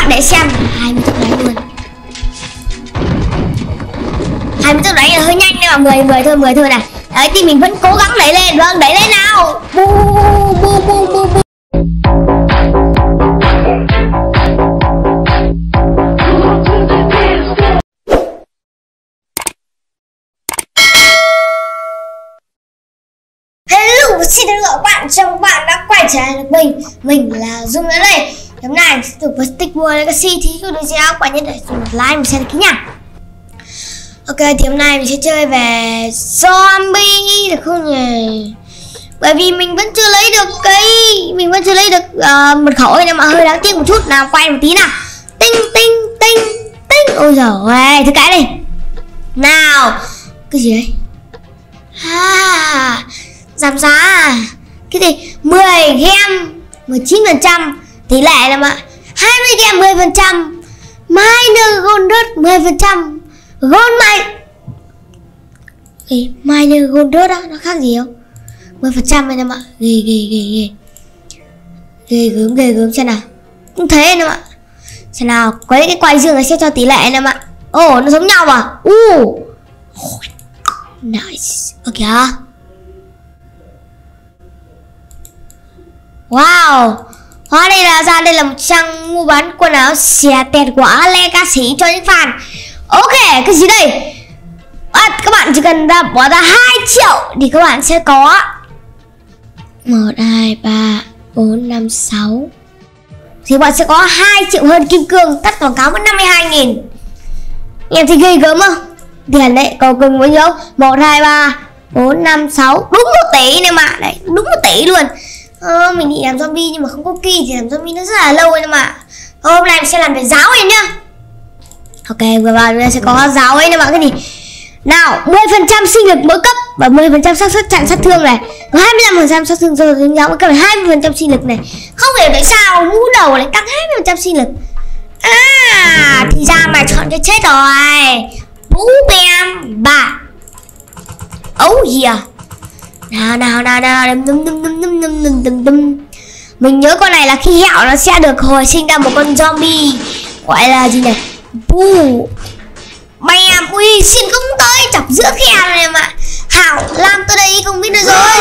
bạn để xem 20 tốc đánh luôn. 20 tốc đánh là hơi nhanh nhưng mà 10 thôi này. Đấy thì mình vẫn cố gắng đẩy lên. Vâng, đẩy lên nào. Bu bu bu bu bu. Xin chào các bạn, chào các bạn đã quay trở lại được mình là Dung ở đây. Hôm nay tiếp tục với Stick War Legacy thì các video các bạn nhớ để một like mình xem được nha. Ok, thì hôm nay mình sẽ chơi về zombie được không nhỉ? Bởi vì mình vẫn chưa lấy được mật khẩu nên mà hơi đáng tiếc một chút. Nào quay một tí nào. Tinh tinh tinh tinh. Ôi giời ơi, thử cái đi. Nào. Cái gì đấy? Giảm giá à? Cái gì? 10 game 19%, tỷ lệ là mà 20 game 10%, Miner Gold Rush 10%, Gold Miner Gold Rush đó, nó khác gì không? 10% này em ạ. Ghê gớm xem nào. Cũng thế em ạ. Xem nào, có cái quay dương này sẽ cho tỷ lệ em ạ. Ồ, nó giống nhau à? Nice. Ok. Wow, hóa đây là một trang mua bán quần áo xẻ tẹt của Legacy cho những fan. Ok, cái gì đây? Các bạn chỉ cần bỏ ra 2 triệu thì các bạn sẽ có 1, 2, 3, 4, 5, 6 thì bạn sẽ có 2 triệu hơn kim cương. Tắt quảng cáo mất 52.000. Em thì ghê gớm không? Tiền đấy, cầu cưng bao nhiêu? 1, 2, 3, 4, 5, 6. Đúng 1 tỷ này mà. Đấy, đúng 1 tỷ luôn. Mình định làm zombie nhưng mà không có kỳ thì làm zombie nó rất là lâu nhưng mà hôm nay mình sẽ làm về giáo ấy nhá. Ok, vừa vào chúng ta sẽ có giáo ấy nè bạn. Cái gì nào? 10% sinh lực mỗi cấp và 10% xác suất chặn sát thương này, 25% sát thương rồi dính giáo mỗi cấp, 20% sinh lực này. Không hiểu tại sao mũ đầu lại tăng 20% sinh lực. Thì ra mà chọn cái chết rồi. Bú bem 3. Yeah. Nào. Mình nhớ con này là khi hẹo nó sẽ được hồi sinh ra một con zombie gọi là gì nhỉ? Bù bèm. Ui, xin cũng tới chọc giữa khe này mà. Hảo làm tới đây không biết được rồi.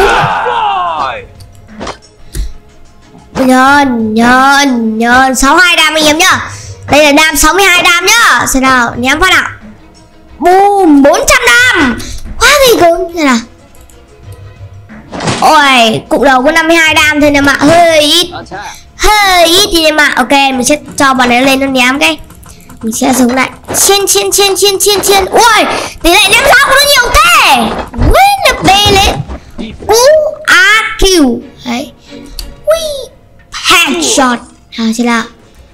Nhơn 62 đam anh em nhá. Đây là đam 62 đam nhá. Xem nào, ném phát nào. Boom, 400 đam. Quá gì cứng. Thế nào. Ôi, cục đầu có 52 đam thôi nè mà, hơi ít thì nè mà. Ok, mình sẽ cho bọn này lên nó ném cái. Mình sẽ dùng lại chiên. Ui, tỷ lệ ném giáo của nó nhiều thế. Win là B lên. AQ. Đấy. Ui, headshot. Xem nào.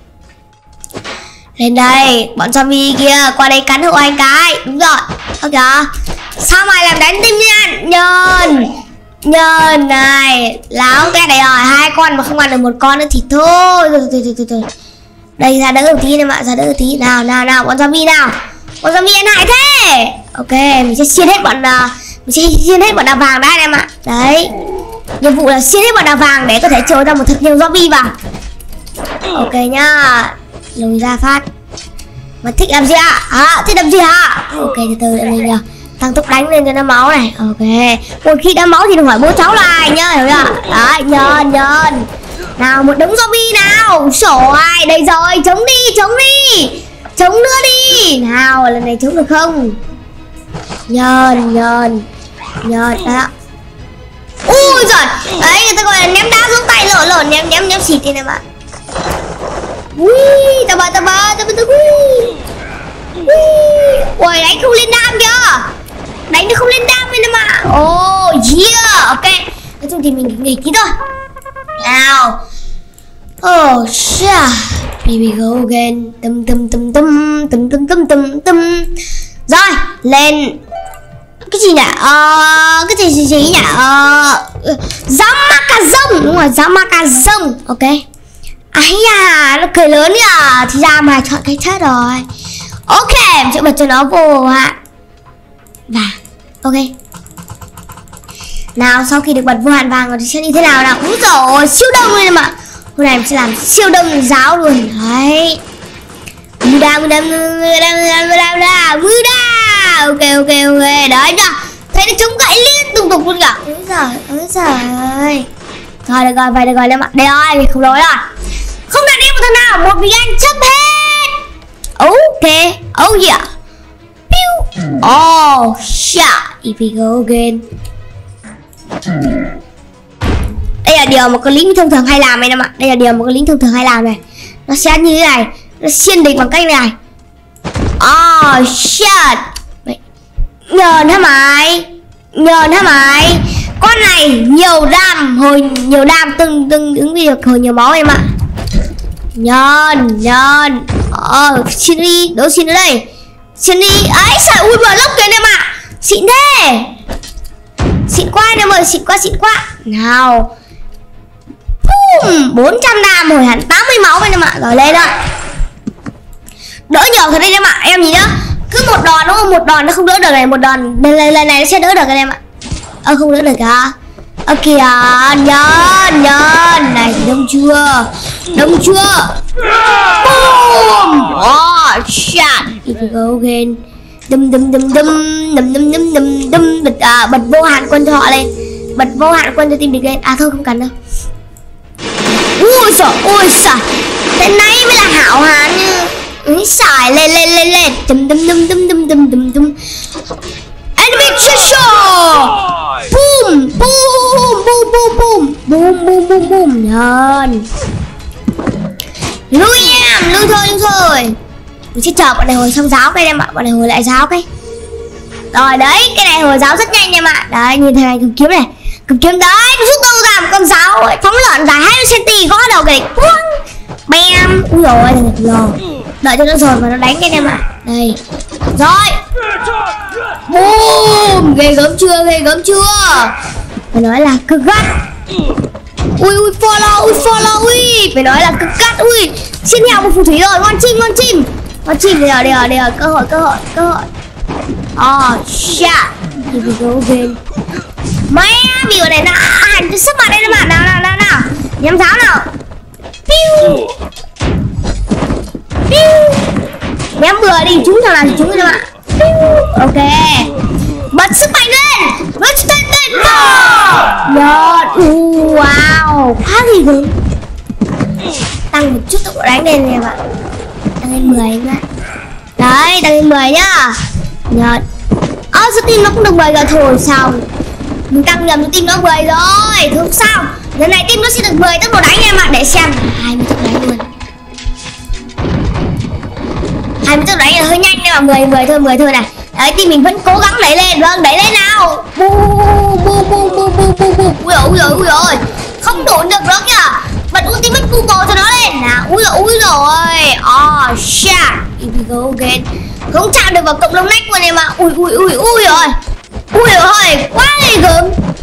Lên đây, bọn zombie kia qua đây cắn hộ anh cái. Đúng rồi. Ok. Sao mày làm đánh tim Nhân này láo cái này rồi, 2 con mà không ăn được 1 con nữa thì thôi. Thôi. Đây ra đỡ một tí em ạ, ra đỡ một tí. Nào, bọn zombie nào. Bọn zombie ăn hại thế. Ok, mình sẽ xiên hết bọn đào vàng đã em ạ. Đấy. Nhiệm vụ là xiên hết bọn đào vàng để có thể trồi ra một thật nhiều zombie vào. Ok nhá. Lùi ra phát. Mà thích làm gì ạ? Thích làm gì hả? Ok, từ đợi mình nhờ. Tăng tốc đánh lên cho nó máu này. Ok. Một khi đã máu thì đừng hỏi bố cháu lại nhá, hiểu chưa? Đấy, nhơn. Nào, một đống zombie nào. Sổ ai đây rồi, chống đi. Chống nữa đi. Nào, lần này chống được không? Nhơn đó. Ui giời. Đấy, người ta gọi là ném đá xuống tay lỗ ném xịt đi này bạn. Ui, ta bờ. Ui, đánh không lên đam kìa. Đánh nó không lên đam nữa mà. Yeah. Ok. Nói chung thì mình nghỉ tí thôi. Nào. Shit. Here we go again. Tum. Rồi, lên. Cái gì nhỉ? Cái gì nhỉ? Zamakazong. Đúng rồi, Zamakazong. Ok. Ấy da, nó cười lớn nhỉ. Thì ra mà chọn cái chết rồi. Ok, mình sẽ bật cho nó vô hạn. Và ok. Nào, sau khi được bật vô hạn vàng rồi thì sẽ như thế nào nào? Úi dồi ôi, siêu đông luôn mà. Hôm nay mình sẽ làm siêu đông giáo luôn. Đấy. Ok. Đấy nhá. Thấy nó chống gậy liên tục luôn cả. Ôi giời. Thôi được rồi, vậy được rồi em ạ. Đây rồi, mình không nói rồi. Không đặt đi một thằng nào, một mình anh chấp hết. Ok. Oh yeah. Oh shit. If we go again. Đây là điều mà con lính thông thường hay làm em ạ. Đây là điều mà con lính thông thường hay làm này. Nó sẽ như thế này. Nó xuyên địch bằng cách này. Oh shit. Nhờn hả mày. Con này nhiều đam từng ứng với được hồi nhiều máu em ạ. Nhờn. Xin đi, đâu xin ở đây. Xin đi. Ấy trời ui mở lốc kìa em ạ. Xịn thế. Xịn quá em ơi, xịn quá. Nào. 400 đam hồi hẳn 80 máu em ạ. Rồi lên đó. Đỡ nhiều thật đấy em ạ. Em nhìn nhá. Cứ một đòn đúng không? Một đòn nó không đỡ được này, một đòn lần này nó sẽ đỡ được rồi em ạ. Không đỡ được à? Kìa, nhờn này, đông chưa? Boom. Oh shit. If you go again. Bật vô hạn quân cho họ lên. Bật vô hạn quân cho team địch lên. Thôi không cần đâu. Ui giời. Thế này mới là hảo hán như. Xài lên. Enemy treasure. Boom. Nhờn. Lui thôi. Mình sẽ chờ bọn này hồi xong giáo cái em ạ. Bọn này hồi lại giáo cái. Rồi đấy, cái này hồi giáo rất nhanh em ạ. Đấy, nhìn thế này cầm kiếm này. Cầm kiếm đấy, nó rút đâu ra một con giáo ấy. Phóng lợn dài 20cm gõ đầu cái địch. Bam. Ui dồi ôi, đợi cho nó rồi mà nó đánh cái em ạ. Đây. Rồi. Boom. Ghê gớm chưa. Phải nói là cực gắt. Ui follow. Ui. Phải nói là cực gắt. Ui. Xin theo một phù thủy rồi. Ngon chim. Đây rồi. Cơ hội. Oh shit. Here we go again. Mẹ vì ở này nó hành cho sức mặt đây các bạn. Nào. Nhắm giáo nào. Piu. Nhắm bừa đi, chúng thằng nào thì chúng các bạn. Ok. Bật sức mạnh lên. Tên. Wow. Quá gì gớm. Tăng một chút tốc độ đánh lên nè bạn. Tăng lên 10 em ạ. Đấy, tăng lên 10 nhá. Nhợt. Sao team nó cũng được 10 rồi thôi xong. Mình tăng nhầm team nó 10 rồi. Thôi sao? Lần này team nó sẽ được 10 tốc độ đánh em ạ. Để xem 20 tốc độ đánh luôn. 20 tốc độ đánh là hơi nhanh nhưng mà 10 thôi này. Đấy, team mình vẫn cố gắng đẩy lên. Vâng, đẩy lên nào. Ui dồi. Không đổ được đó kìa. Bật ultimate Google cho nó lên nào. Ui rồi. Oh shit. If we go again. Không chạm được vào cộng đồng nách của em ạ. Ui rồi. Quá ghê gớm.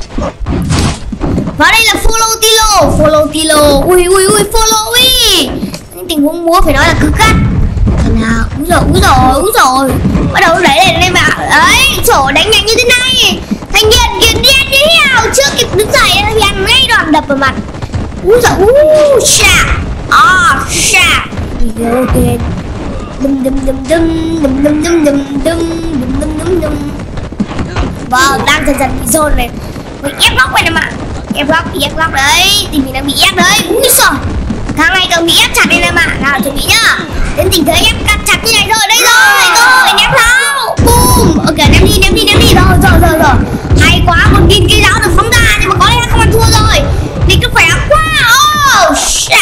Và đây là follow Tilo. Ui follow. Những tình huống múa phải nói là cực gắt. Nào. Úi rồi. Bắt đầu đẩy lên em ạ. Đấy, chỗ đánh nhanh như thế này. Thanh niên điên như heo. Chưa kịp đứng dậy thì ăn ngay đòn đập vào mặt. Úi giời. Shit. Ok. Vâng, đang dần bị zone này. Mình ép góc này mà. Ép góc đấy. Thì mình đang bị ép đấy. Úi giời. Càng ngày càng bị ép chặt đây em ạ. Nào chuẩn bị nhá. Đến tình thế ép chặt như này rồi. Đây rồi. Ném giáo. Boom. Ok, ném đi. Rồi. Hay quá, 1000 cây giáo được phóng ra nhưng mà có lẽ không ăn thua rồi. Địch nó khỏe quá. Oh shit.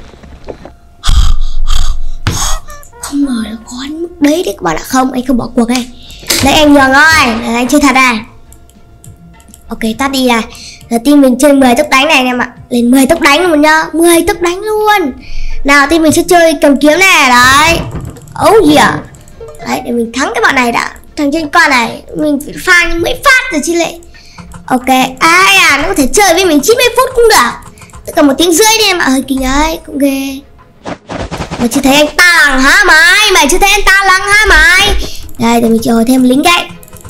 Không ngờ là có đến mức đấy các bạn ạ. Không, anh không bỏ cuộc đây. Đấy anh nhường ơi, anh chơi thật à. Ok, tắt đi này. Giờ team mình chơi 10 tốc đánh này anh em ạ. Lên 10 tốc đánh luôn nhá. 10 tốc đánh luôn. Nào team mình sẽ chơi cầm kiếm này. Đấy. Oh yeah. Đấy, để mình thắng cái bọn này đã. Thằng trên con này mình phải pha những mấy phát rồi chứ lệ. Ok, nó có thể chơi với mình 90 phút cũng được. Tất cả 1 tiếng rưỡi đi em ạ. Hơi kinh ấy, cũng ghê. Mày chưa thấy anh ta lằng hả mày? Mày chưa thấy anh ta lằng hả mày? Đây, để mình chờ thêm lính cái.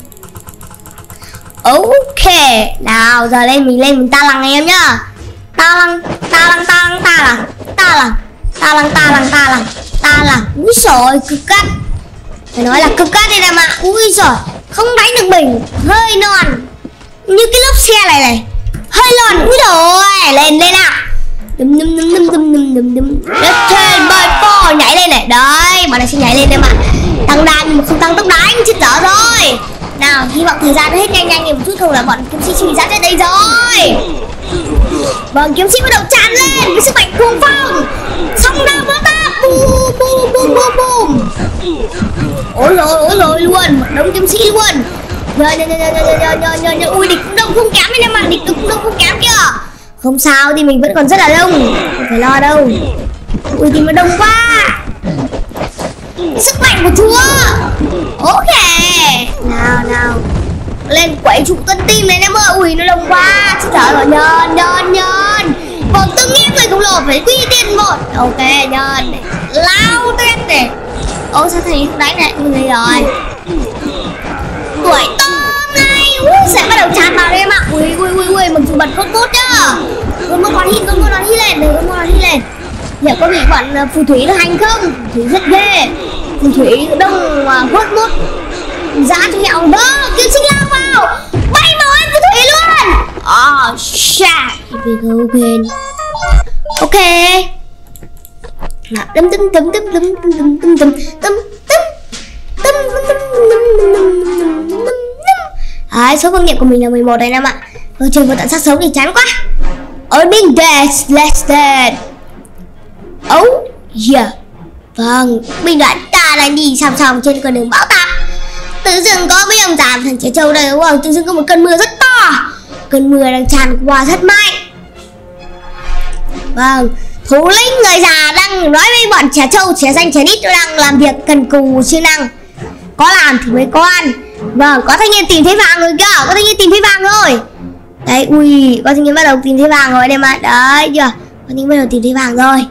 Ok. Nào, giờ lên mình ta lằng em nhá. Ta lằng. ta lằng. Úi giời, cực cắt. Phải nói là cực cắt đây em ạ. Ui giời, không đánh được mình, hơi non. Như cái lốp xe này hơi lòn. Úi rồi, lên nào. Đum. Đất trên bơi po nhảy lên này. Đấy, bọn này sẽ nhảy lên em ạ. Tăng đàn nhưng mà không tăng tốc đánh, chết dở rồi. Nào, hy vọng thời gian nó hết nhanh một chút, không là bọn kiếm sĩ suy giãn trên đây rồi. Vâng, kiếm sĩ bắt đầu tràn lên với sức mạnh cuồng phong. Xong nào vỡ ta, bùm. Ôi rồi luôn, một đống kiếm sĩ luôn. Nhờ. Ui, địch cũng đông không kém em ạ, địch cũng đông không kém kìa. Không sao thì mình vẫn còn rất là đông, không phải lo đâu. Ui thì nó đông quá. Sức mạnh của chúa. Ok. Nào. Lên quẩy trụ tân tim này em ơi. Ui nó đông quá. Chứ trời rồi, nhơn. Một từng nghiêng người khổng lồ phải quy tiên một. Ok, nhơn này. Lao tuyết này. Ô sao thầy đánh này. Ui rồi. Tuổi tôm này. Ui sẽ bắt đầu tràn vào đây em ạ. Ui mặc dù bật cốt bút nhá. Con mô còn hít lên. Liệu có bị bọn phù thủy nó hành không? Phù thủy rất ghê. Phù thủy đông hốt mút giá cho hẹo đó. Kiếm sĩ lao vào, bay vào anh phù thủy luôn. Shit. Ok. Nào, Đấy, số công nhận của mình là 11 đây em ạ. Chơi vừa tận sát sống thì chán quá. Earning days less than. Oh yeah. Vâng, mình đã đang đi song trên con đường bão táp. Tự dưng có mấy ông già thằng trẻ trâu đây đúng không? Tự dưng có một cơn mưa rất to. Cơn mưa đang tràn qua rất mạnh. Vâng, thủ lĩnh người già đang nói với bọn trẻ trâu, trẻ xanh, trẻ nít đang làm việc cần cù siêng năng. Có làm thì mới có ăn. Vâng, có thanh niên tìm thấy vàng rồi kìa. Đấy, ui, có thanh niên bắt đầu tìm thấy vàng rồi đây mà. Đấy chưa? Có thanh niên bắt đầu tìm thấy vàng rồi.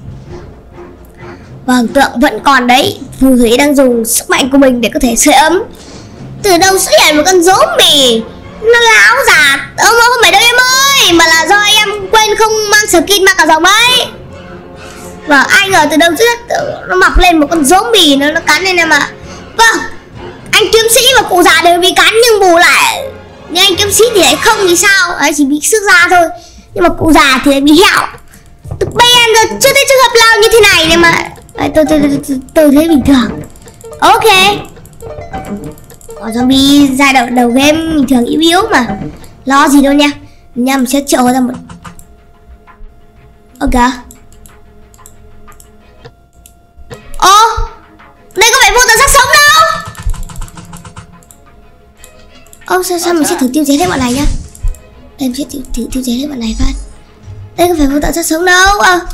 Vâng, tượng vẫn còn đấy. Phù thủy đang dùng sức mạnh của mình để có thể sưởi ấm. Từ đâu xuất hiện một con zombie. Nó là áo giả. Không phải đâu em ơi, mà là do em quên không mang skin mang cả dòng ấy. Vâng, ai ngờ từ đâu nó mọc lên một con zombie. Nó cắn lên em ạ. Vâng, anh kiếm sĩ và cụ già đều bị cắn, nhưng bù lại nhưng anh kiếm sĩ thì lại không thì sao. Đấy, chỉ bị sức da thôi. Nhưng mà cụ già thì lại bị hẹo. Ben rồi, chưa thấy trường hợp nào như thế này này mà. Tôi thấy bình thường. Ok. Còn zombie giai đoạn đầu game bình thường yếu mà. Lo gì đâu nha. Nhằm sẽ triệu ra một. Ok. Đây có phải vô tận sát sống đâu. Sao mình sẽ thử tiêu diệt hết bọn này nhá. Em sẽ thử tiêu diệt hết bọn này phát. Đây có phải vô tận sát sống đâu.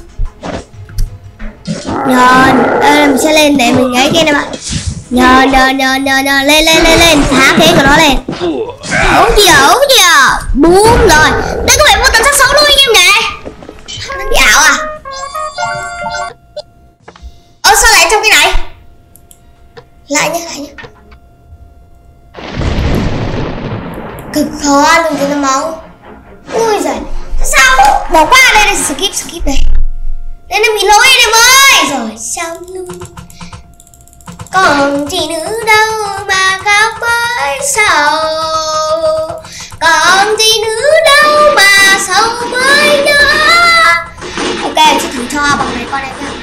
Nhờn, mình sẽ lên để mình ấy kia nè bạn. Nhờn, lên, thả cái của nó lên. Ống kìa, búm rồi. Đây có phải vô tận sát sống luôn anh em nhỉ? Nó bị ảo à? Sao lại trong cái này? Lại nhá. Cực khó luôn cho nó máu. Ui giời, sao bỏ qua đây, skip đây. Đây nó bị lỗi em ơi. Rồi xong luôn. Còn chị nữ đâu mà khóc với sầu. Còn chị nữ đâu mà sầu với nhớ. Ok, em sẽ thử cho bằng này con này không.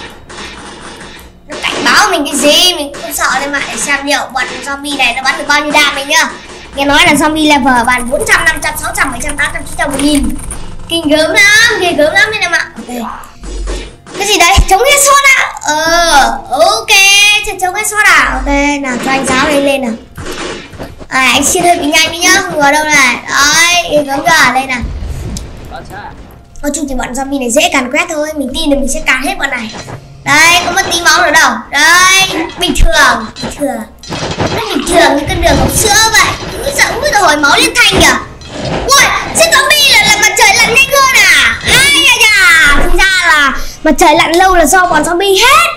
Nó cảnh báo mình cái gì mình cũng không sợ đây mà. Để xem liệu bọn zombie này nó bắn được bao nhiêu đam mình nhá. Nghe nói là zombie level bàn 400, 500, 600, 700, 800, 900, 1000. Kinh gớm lắm nên em ạ. Ok. Cái gì đấy? Chống headshot à? Ok, chống headshot à? Ok, nào cho anh giáo lên nào. Anh xin hơi bị nhanh đi nhá, không ngờ đâu này. Đấy, gớm chưa? Đây nào. Nói chung thì bọn zombie này dễ càn quét thôi. Mình tin là mình sẽ càn hết bọn này. Đây, không mất tí máu nữa đâu. Đây, bình thường. Rất bình thường như con đường hộp sữa vậy. Úi giời, hồi máu liên thanh kìa. Ui, chết zombie là mặt trời lặn nhanh hơn à? Ai da, thì ra là mặt trời lặn lâu là do bọn zombie hết.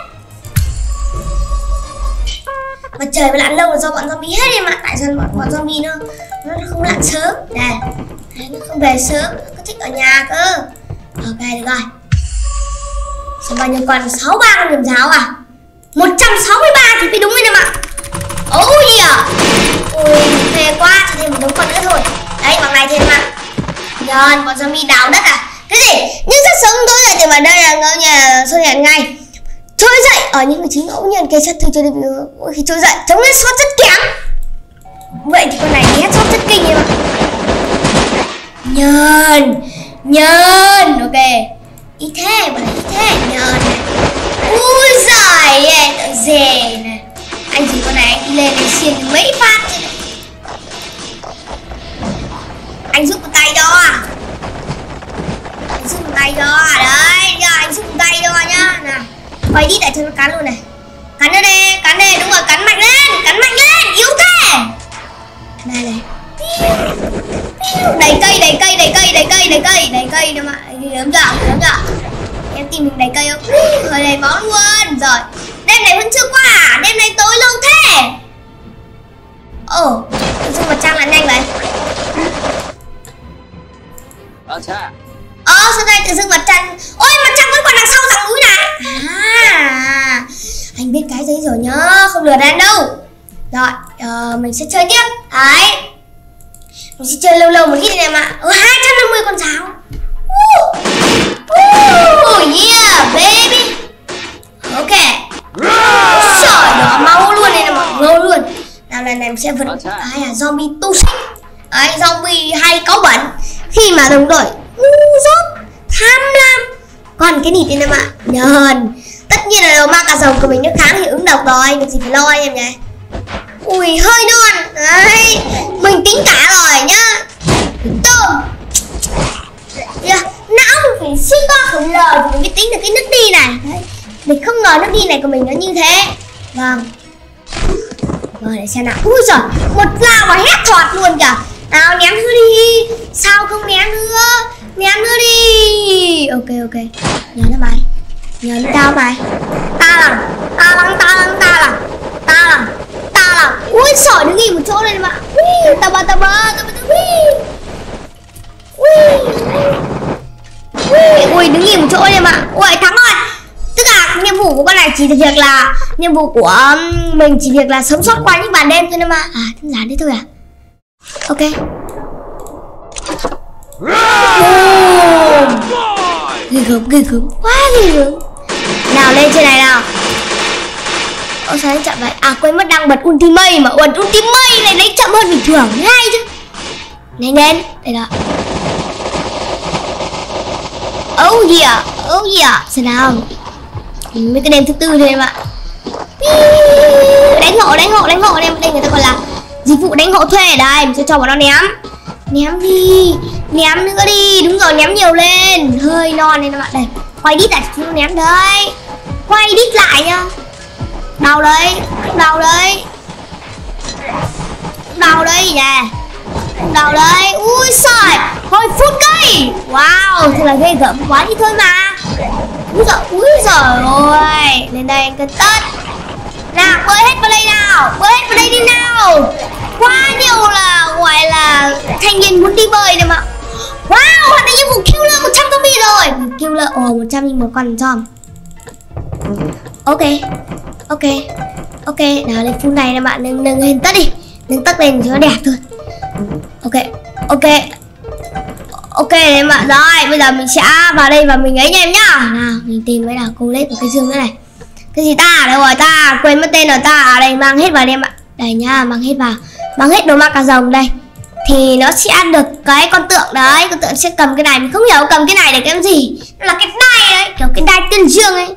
Mặt trời lặn lâu là do bọn zombie hết em ạ. Tại sao bọn zombie nó không lặn sớm? Đây, nó không về sớm, nó thích ở nhà cơ. Ok, được rồi. bao nhiêu con? 63 con liềm giáo à? 163 thì phải đúng rồi em ạ. Oh yeah. Ui, phê quá, cho thêm một đống con nữa thôi. Đấy, bằng này thêm mà. Nhân, bọn zombie đào đất à? Cái gì? Nhưng rất sớm tối dậy thì mà đây là ngẫu nhiên xuất hiện ngay. Trỗi dậy ở những vị trí ngẫu nhiên kê sát thương cho đến khi trỗi dậy chống hết shot rất kém. Vậy thì con này thì hết shot rất kinh em ạ. Nhân, ok. Ít thế, bọn này ít thế, nhân này. Ui giời ơi, tự dề này. Anh chỉ con này anh đi lên để xiên mấy phát chứ này. Anh giúp một tay cho à? Anh giúp một tay cho à? Đấy, giờ anh giúp một tay cho nhá. Nào, quay đi để cho nó cắn luôn này. Cắn nó đi, đúng rồi, cắn mạnh lên, yếu thế. Này này. Đẩy cây nữa mà. Gớm chưa? Em tìm mình đẩy cây không? Rồi đầy máu luôn. Rồi, đêm này vẫn chưa qua à? Đêm này tối lâu thế. Ồ, tự dưng mặt trăng là nhanh vậy. Sao đây tự dưng mặt trăng? Ôi, mặt trăng vẫn còn đằng sau dãy núi này. À, anh biết cái đấy rồi nhá, không lừa anh đâu. Rồi, mình sẽ chơi tiếp. Đấy, mình sẽ chơi lâu một ít này mà. 250 con sáo. Yeah, baby. Ok. Trời đó, máu luôn này mà, ngầu luôn. Nào lần này mình sẽ vẫn zombie tu sinh. Đấy, zombie hay cáu bẩn khi mà đồng đội ngu dốt, tham lam. Còn cái nịt này em ạ, nhờn. Tất nhiên là ma cà rồng của mình nó kháng hiệu ứng độc rồi, mình chỉ phải lo anh em nhé. Ui, hơi non. Đấy, mình tính cả rồi nhá. Tôm. Yeah, não mình phải siêu to khổng lồ thì mình mới tính được cái nước đi này. Đấy, mình không ngờ nước đi này của mình nó như thế. Vâng. Rồi để xem nào. Ui giời, một lao mà hét thoạt luôn kìa. Nào ném nữa đi. Sao không ném nữa? Ném nữa đi. Ok. Nhớ nó mày. Nhớ nó tao mày. Ta lằng. Ui giời, đứng nghỉ một chỗ này mà. Tao bơ. Ui, đứng nghỉ một chỗ này mà. Ui, thắng rồi. Tức là nhiệm vụ của con này chỉ việc là nhiệm vụ của mình chỉ việc là sống sót qua những màn đêm thôi mà. À, đơn giản đấy thôi à. Ok. Ghê gớm, quá ghê gớm. Nào lên trên này nào. Sao nó chậm vậy? À, quên mất đang bật ultimate mà. Bật ultimate này lấy chậm hơn bình thường ngay chứ. Nhanh lên, đây đó. Oh yeah. Xem nào. Mấy cái đêm thứ tư thôi em ạ. Đánh hộ em. Đây người ta gọi là dịch vụ đánh hộ thuê. Đây, mình sẽ cho bọn nó ném. Ném đi. Ném nữa đi. Đúng rồi, ném nhiều lên. Hơi non nên các bạn. Đây, quay đít lại chúng nó ném đấy. Quay đít lại nhá. Đau đấy nè. Đau đấy. Ui trời, hồi phút cây. Wow, thật là ghê gớm quá đi thôi mà. Úi giời ơi. Lên đây anh cân tất. Nào, bơi hết vào đây đi nào. Quá nhiều là gọi là thanh niên muốn đi bơi này mà. Wow, hoàn thành nhiệm vụ killer 100 zombie rồi. Killer, 100 nhưng một con zombie. Ok, nào lên phút này nè bạn, nâng hình tất đi. Nâng tất lên cho nó đẹp thôi. Ok đấy bạn. Rồi, bây giờ mình sẽ vào đây và mình ấy nha em nhá. Nào, mình tìm cái nào cô lấy một cái dương nữa này. Cái gì ta? Đâu rồi ta? Quên mất tên rồi ta. À đây, mang hết vào đây em ạ. Đây nhá, mang hết vào. Mang hết đồ ma cà rồng đây. Thì nó sẽ ăn được cái con tượng đấy. Con tượng sẽ cầm cái này, mình không hiểu cầm cái này để cái gì. Nó là cái đai đấy, kiểu cái đai tiên dương ấy.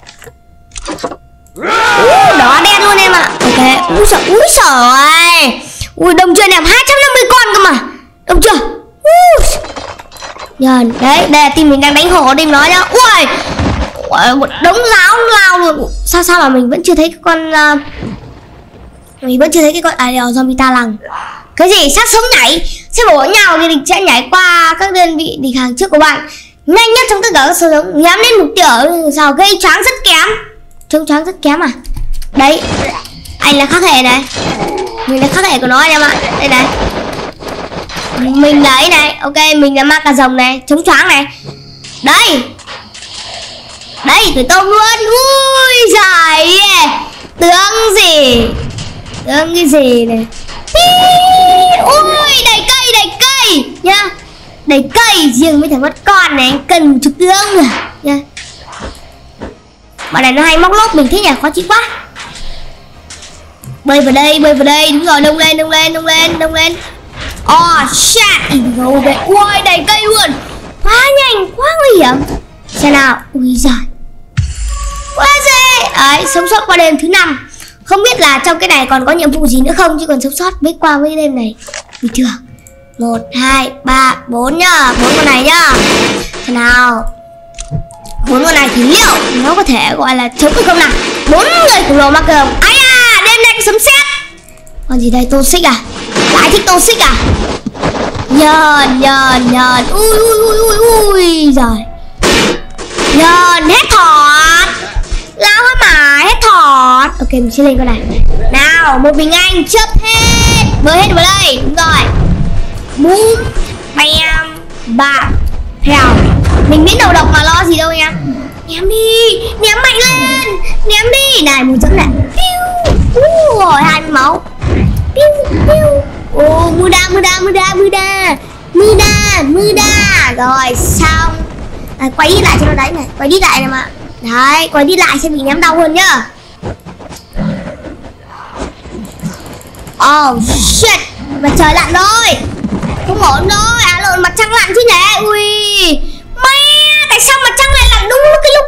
Đó đen luôn em ạ. Ok. Úi giời ơi. Ui, đông chưa em, 250 con cơ mà. Đông chưa? Nhờn. Đấy, đây là team mình đang đánh hộ team nó nhá. Ui, một đống giáo lao luôn. Sao mà mình vẫn chưa thấy cái con zombie ta lằng. Cái gì? Sát sống nhảy. Sẽ bổ nhau thì địch sẽ nhảy qua các đơn vị địch hàng trước của bạn nhanh nhất trong tất cả các số giống, nhắm đến mục tiêu sao gây choáng rất kém. Choáng rất kém à? Đấy, anh là khắc hệ này. Mình là khắc hệ của nó anh em ạ. Đây này. Mình là ấy này. Ok, mình là ma cà rồng này, chống choáng này. Đây. Đây tụi tôm luôn. Ui giời, tướng gì cái gì này. Ui đầy cây nhá, đầy cây. Riêng với thằng mất con này anh cần một chục tướng rồi nha. Bọn này nó hay móc lốp mình thế nhỉ, khó chịu quá. Bơi vào đây, đúng rồi, đông lên. Oh shit, ngầu vậy. Ui đầy cây luôn, quá nhanh, quá nguy hiểm. Xem nào, ui giời, quá dễ. Đấy, sống sót qua đêm thứ 5. Không biết là trong cái này còn có nhiệm vụ gì nữa không, chứ còn sống sót với qua với đêm này bình thường. 1, 2, 3, 4 nhá, 4 con này nhá. Xem nào, 4 con này thì liệu nó có thể gọi là chống được không nào? 4 người khổng lồ mắc cơm. Ai à, đêm nay sấm sét. Còn gì đây, toxic à? Lại thích toxic à? Nhờn. Ui giời. Nhờn hết thọt. Lao hả mà hết thọt. Ok, mình sẽ lên con này. Nào, một mình anh chớp hết. Bơi hết vào đây, đúng rồi. Búm, bam, bam. Theo. Mình biết đầu độc mà lo gì đâu nha. Ném đi, ném mạnh lên. Ném đi, này một chấm này. Rồi 20 máu. Ô, mưa đa. Rồi xong. Quay đi lại cho nó đánh này, quay đi lại này mà. Đấy, quay đi lại sẽ bị ném đau hơn nhá. Oh shit, mặt trời lặn rồi. Không ổn rồi, à lộn, mặt trăng lặn chứ nhỉ. Ui mẹ, tại sao mặt trăng lại lặn đúng cái lúc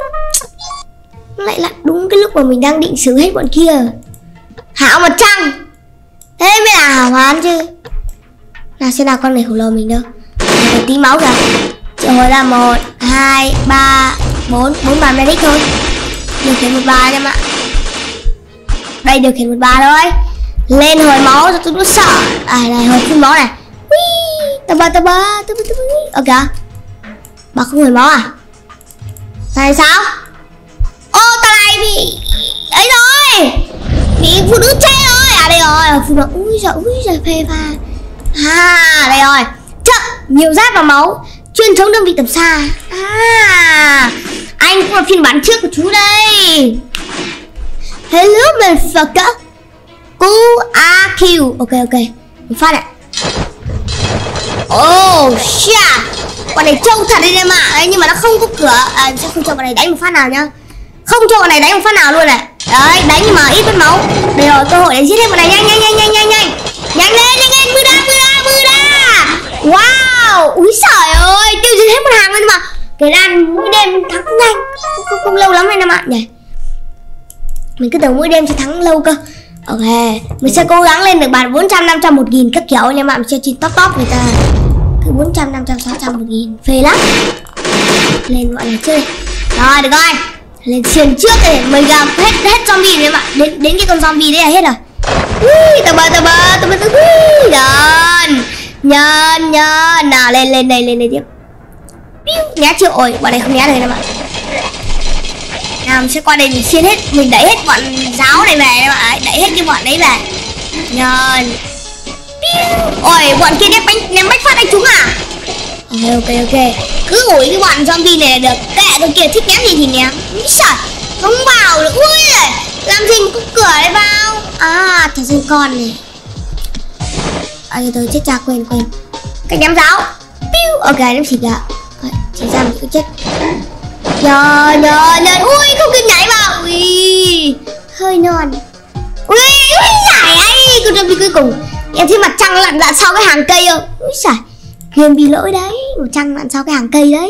mà mình đang định xử hết bọn kia. Hảo mặt trăng, thế mới là hảo hán chứ. Nào xem nào, con này khổng lồ mình đâu. Phải tí máu kìa. Triệu hồi là 1, 2, 3, 4 bàn medic thôi. Điều khiển 13 em ạ. Đây điều khiển 13 thôi. Lên hồi máu cho tôi nó sợ. À này, hồi phun máu này. Tà ba. Ok. Bà không hồi máu à? Tại sao? Ô, tao này bị ấy rồi. Bị phụ nữ chết rồi. À đây rồi, phụ nữ. Ui giời phê pha. À đây rồi. Chậm, nhiều giáp và máu. Chuyên chống đơn vị tầm xa. À, anh cũng là phiên bản trước của chú đây. Hello motherfucker. QAQ. Ok. Mình phát này. Oh shit. Quả này trâu thật đấy em ạ. Nhưng mà nó không có cửa. Sẽ không cho quả này đánh một phát nào nhá. Không cho quả này đánh một phát nào luôn này. Đấy, đánh nhưng mà ít mất máu. Đây rồi, cơ hội để giết hết quả này. Nhanh. Nhanh lên, mưa đa. Wow, úi trời ơi, tiêu diệt hết một hàng luôn mà. Cái đàn mỗi đêm thắng nhanh. Không lâu lắm anh em ạ nhỉ. Mình cứ tưởng mỗi đêm sẽ thắng lâu cơ. Ok, mình sẽ cố gắng lên được bàn 400, 500, 1000 các kiểu anh em ạ. Mình sẽ trên top người ta cứ 400, 500, 600, 1000 phê lắm. Lên gọi là chơi. Rồi được rồi. Lên xiên trước để mình gặp hết zombie anh em ạ. Đến cái con zombie đấy là hết rồi. Ui, tà ba. Ui, đòn. Nhân nào, lên đây tiếp. Né chưa? Ôi, bọn này không né được em ạ. Nào, mình sẽ qua đây mình xiên hết, mình đẩy hết bọn giáo này về em ạ. Đẩy hết cái bọn đấy về. Nhân. Ôi, bọn kia ném bách phát anh chúng à? Ok. Cứ ủi cái bọn zombie này là được. Kệ con kia thích ném gì thì ném. Úi giời, không vào được. Ui giời, làm gì mà có cửa để vào. À, thằng dân con này. Tôi chết cha, quên cách ném giáo. Ok, ném xịt ra. Chỉ ra mình cứ chết. Nhờ. Ui, không kịp nhảy vào. Ui, hơi non. Ui giải ấy. Con zombie cuối cùng. Em thấy mặt trăng lặn ra sau cái hàng cây không? Ui giời, game bị lỗi đấy. Mặt trăng lặn sau cái hàng cây đấy.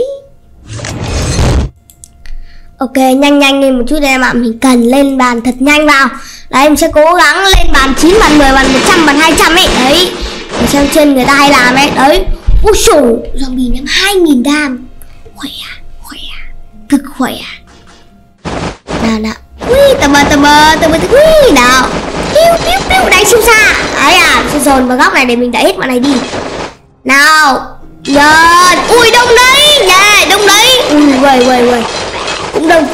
Ok, nhanh lên một chút đây em ạ. Mình cần lên bàn thật nhanh vào. Đấy, mình sẽ cố gắng lên bàn 9, bàn 10, bàn 100, bàn 200 ấy. Đấy, để xem trên người ta hay làm ấy. Đấy. Ui xù, zombie ném 2000 đam. Khỏe cực khỏe. Nào. Ui, tầm bơ. Ui, nào. Piu, đánh siêu xa. Đấy à, sẽ dồn vào góc này để mình đẩy hết bọn này đi. Nào. Nhân. Ui, đông đấy. Yeah, đông đấy. Ui, quầy. Cũng đông.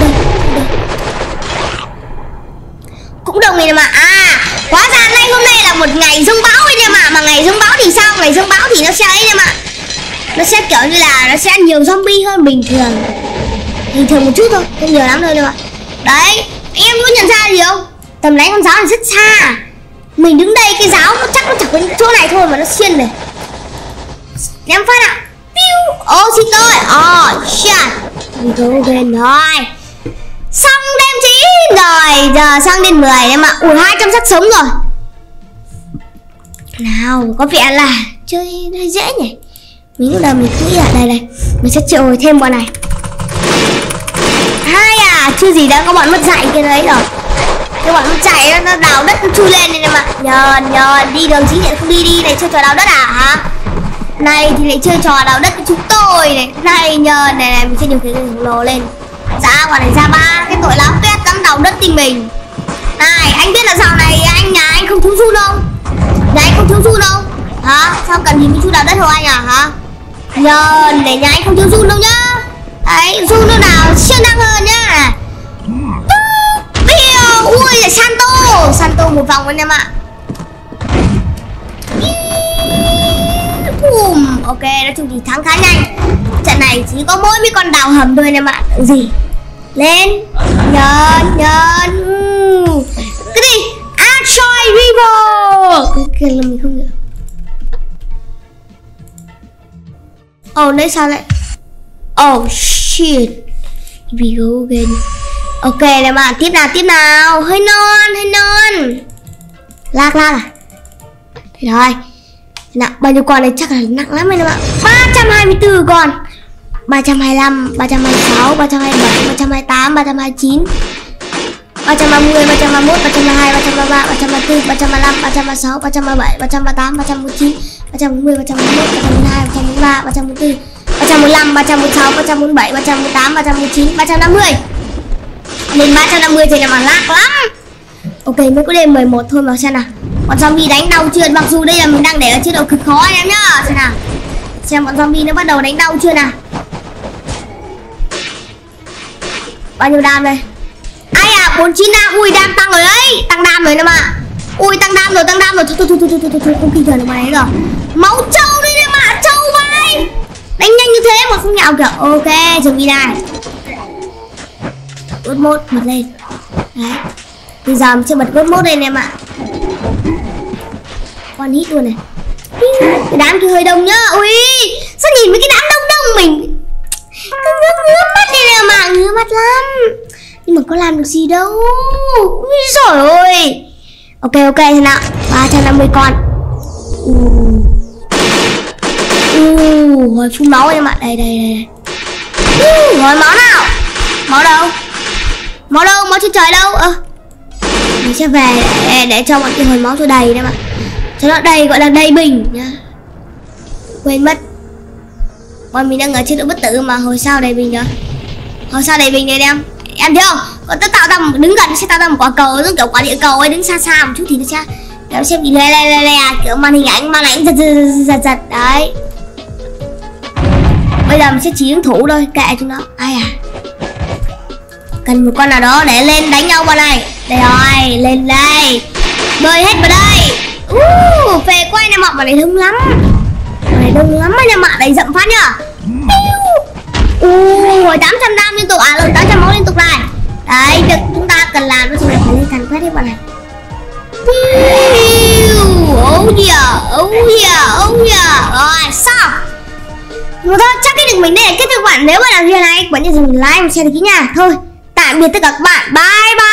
Cũng đông này mà. À, hóa ra hôm nay là một ngày giông bão ấy em ạ. Mà ngày giông bão thì sao? Ngày giông bão thì nó sẽ ấy em ạ. Nó sẽ kiểu như là nó sẽ nhiều zombie hơn bình thường. Bình thường một chút thôi, không nhiều lắm đâu đâu ạ. Đấy, anh em có nhận ra gì không? Tầm đánh con giáo này rất xa. Mình đứng đây cái giáo nó chắc nó chẳng có chỗ này thôi mà nó xuyên này. Ném phát ạ. Xin tôi. Shit. Mình có quên rồi. Xong đêm 9 rồi, giờ sang đêm 10 em ạ. Ui 200 xác sống rồi. Nào, có vẻ là chơi hơi dễ nhỉ. Mình lúc đầu mình nghĩ là đây này, mình sẽ triệu hồi thêm bọn này. Chưa gì đã có bọn mất dạy kia đấy rồi. Cái bọn nó chạy nó đào đất nó chui lên này mà. Nhờn đi đường chính thì không đi này chơi trò đào đất à hả? Này thì lại chơi trò đào đất với chúng tôi này. Này nhờn này mình sẽ điều khiển khổng lồ lên. Dạ quả này ra ba cái tội láo tuyết dám đào đất tìm mình. Này anh biết là dạo này nhà anh không thiếu Jun không? Nhà anh không thiếu Jun không? Hả? Sao cần gì với chú đào đất hả anh à hả? Nhờn để nhà anh không thiếu Jun đâu nhá. Đấy, Jun nó nào siêu năng hơn nhá. Ui là Santo một vòng anh em ạ. Ok, nói chung thì thắng khá nhanh. Trận này chỉ có mỗi mấy con đào hầm thôi anh em ạ. Gì lên nhờn cái gì Archoy River cái là mình không nhớ. Đấy sao lại shit. We go again. Ok này mà tiếp nào hơi non lag à. Thế rồi nặng bao nhiêu con này chắc là nặng lắm anh em ạ. 324 con. 325 326 327 328 329 330 331 332 333 334 335 336 337 338 339 340 341 342 343 344 345 346 347 348 349 350 lên 350 thì là mà lag lắm. Ok mới có đêm 11 thôi mà xem nào. Bọn zombie đánh đau chưa? Mặc dù đây là mình đang để ở chế độ cực khó anh em nhá. Xem nào. Xem bọn zombie nó bắt đầu đánh đau chưa nào. Bao nhiêu đam đây? 49 đam. Ui đam tăng rồi đấy. Tăng đam rồi em ạ. Ui tăng đam rồi. Thôi không kinh thường được mà đấy rồi. Máu trâu đấy em ạ. Trâu vai. Đánh nhanh như thế mà không nhạo kìa. Ok chuẩn bị này. Bật lên. Đấy. Bây giờ mình sẽ bật God mode lên em ạ. One hit luôn này. Cái đám kia hơi đông nhá. Ui sao nhìn với cái đám đông mình cứ ngứa mắt đây nè mà. Ngứa mắt lắm. Nhưng mà có làm được gì đâu. Ui giời ơi. Ok thế nào. 350 con. Hồi phun máu em ạ. Đây. Rồi máu nào. Máu đâu? Máu trên trời đâu? Mình sẽ về để cho mọi người hồi máu cho đầy đấy mà. Cho nó đầy gọi là đầy bình nhá. Quên mất. Bọn mình đang ở chế độ bất tử mà hồi sao đầy bình rồi. Hồi sao đầy bình này em. Em thấy không? Còn tạo ra đứng gần sẽ tạo ra một quả cầu giống kiểu quả địa cầu ấy, đứng xa một chút thì nó sẽ em xem bị le kiểu màn hình ảnh giật đấy. Bây giờ mình sẽ chỉ ứng thủ thôi, kệ chúng nó. Ai à. Cần một con nào đó để lên đánh nhau vào này. Đây rồi, lên đây. Bơi hết vào đây. Phê quay này mọi bọn này đông lắm. Anh em ạ, đầy rậm phát nhá. Hồi 800 đam liên tục, lần 800 máu liên tục này. Đấy, việc chúng ta cần làm đó chính là phải lên càn quét hết bọn này. Oh yeah. Rồi, xong. Thôi, chắc cái được mình đây là kết thúc bạn. Nếu bạn làm video này, bạn nhớ dừng like và share ký nha. Thôi, tạm biệt tất cả các bạn. Bye bye.